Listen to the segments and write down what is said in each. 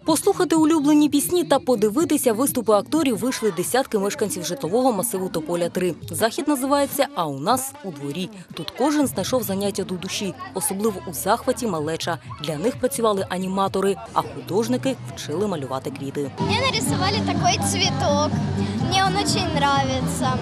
Послухати улюблені пісні та подивитися виступи акторів вийшли десятки мешканців житлового масиву Тополя-3. Захід називається «А у нас у дворі». Тут кожен знайшов заняття до душі. Особливо у захваті малеча. Для них працювали аніматори, а художники вчили малювати квіти. Мне нарисовали такой цветок. Мне он очень нравится.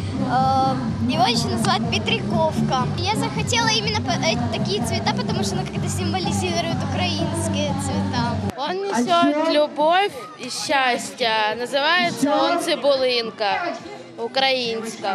Его еще называют Петриковка. Я захотела именно такие цвета, потому что как-то символизирует украинские цвета. Он несет любовь и счастье. Называется он «Цибулинка» украинска.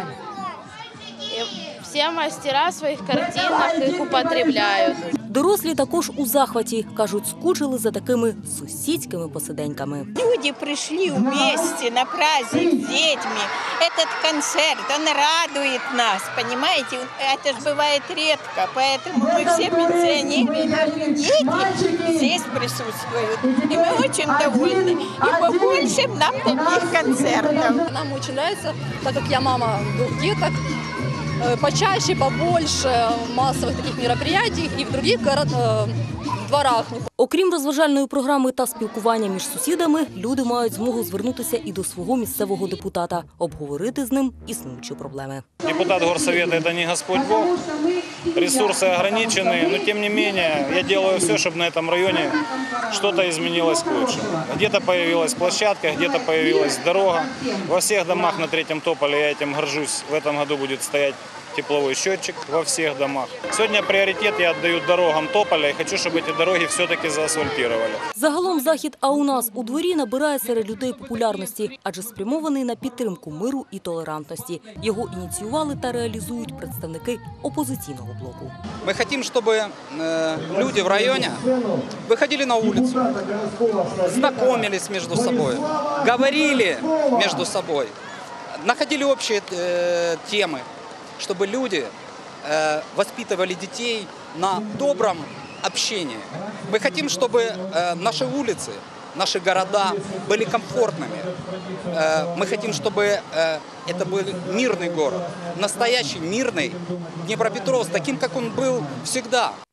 И все мастера в своих картинах их употребляют. Дорослі також у захваті. Кажуть, скучили за такими сусідськими посиденьками. Люди пришли вместе на праздник с детьми. Этот концерт, он радует нас, понимаете? Это же бывает редко, поэтому мы все пенсионеры, дети здесь присутствуют. И мы очень довольны. И побольше нам таких концертов. Нам очень нравится, так как я мама двух деток, почаще, побольше массовых таких мероприятий и в других дворах. Окрім розважальної програми та спілкування між сусідами, люди мають змогу звернутися і до свого місцевого депутата, обговорити з ним існуючі проблеми. Депутат горсовета – это не Господь Бог, ресурсы ограничены, но тем не менее я делаю все, чтобы на этом районе что-то изменилось к лучшему. Где-то появилась площадка, где-то появилась дорога. Во всех домах на 3-м Тополе, я этим горжусь, в этом году будет стоять тепловой счетчик во всех домах. Сегодня приоритет я отдаю дорогам Тополя и хочу, чтобы эти дороги все-таки заасфальтировали. Загалом захід «А у нас у дворі» набирає серед людей популярності, адже спрямований на підтримку миру і толерантності. Його ініціювали та реалізують представники опозиційного блоку. Мы хотим, чтобы люди в районе выходили на улицу, знакомились между собой, говорили между собой, находили общие темы, чтобы люди воспитывали детей на добром общении. Мы хотим, чтобы наши улицы, наши города были комфортными. Мы хотим, чтобы это был мирный город, настоящий мирный Днепропетровск, таким, как он был всегда.